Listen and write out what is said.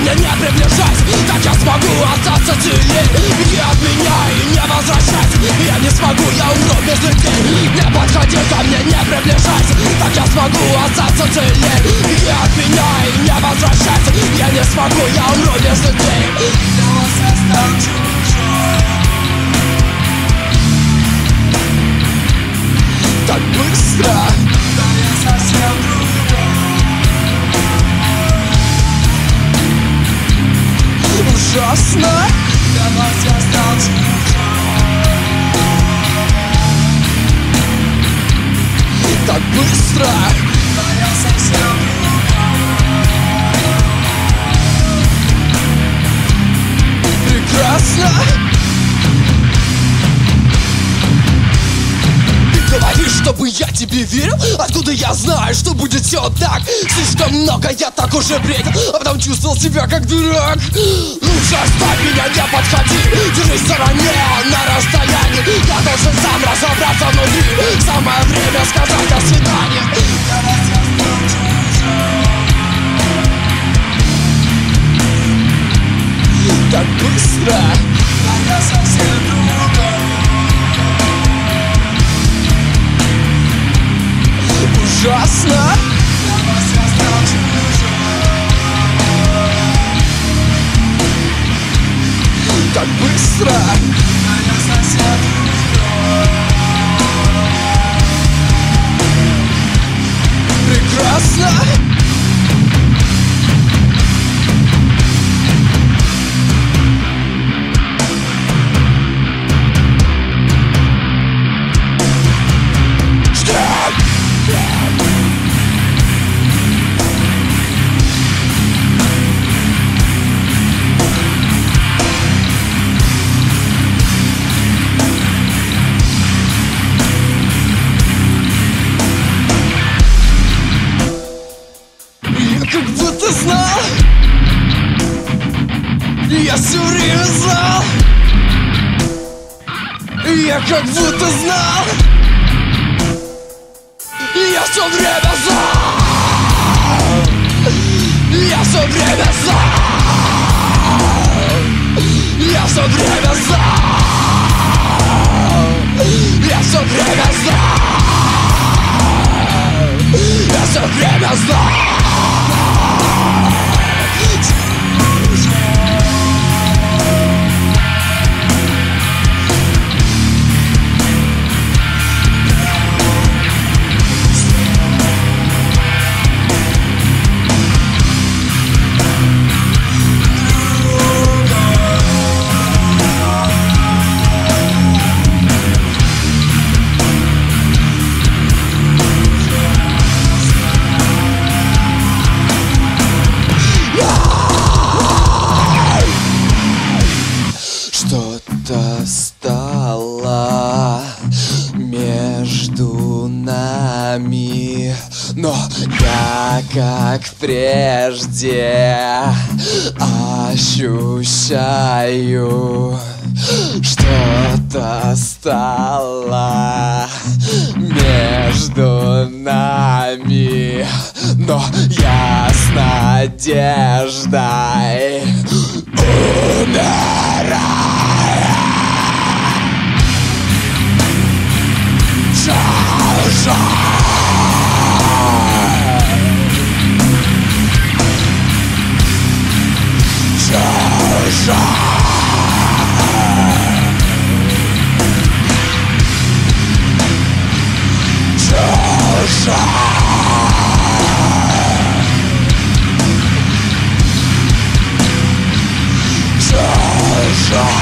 мне не приближайся, так я смогу остаться целей. Беги от меня и не возвращайся, я не смогу, я умру без людей. Не подходи ко мне, не приближайся, так я смогу остаться целей. Беги от меня и не возвращайся, я не смогу, я умру без людей. Для вас я стал чужой. Так быстро, да я совсем другой. Ужасно, для вас я стал чужой. Так быстро, да я совсем другой. Прекрасно. Говоришь, чтобы я тебе верил? Откуда я знаю, что будет все так? Слишком много я так уже бредил, а потом чувствовал себя как дурак. Лучше оставь меня, не подходи, держись в стороне, на расстоянии. Я должен сам разобраться внутри, самое время сказать до свидания. Для вас я стал чужой. Так быстро, а я совсем другой. Ужасно, для вас я стал чужой. Так быстро, а я совсем другой. Прекрасно. Как будто знал, я все время знал. Я как будто знал, я все время знал. Я все время знал. Я все время знал. Я все время знал. Я все время знал. Что-то стало между нами, но я, как прежде, ощущаю, что-то стало между нами, но я с надеждой умираю. Shut